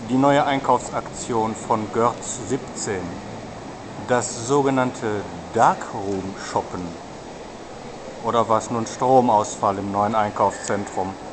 Die neue Einkaufsaktion von Görz 17, das sogenannte Darkroom Shoppen. Oder war es nun Stromausfall im neuen Einkaufszentrum?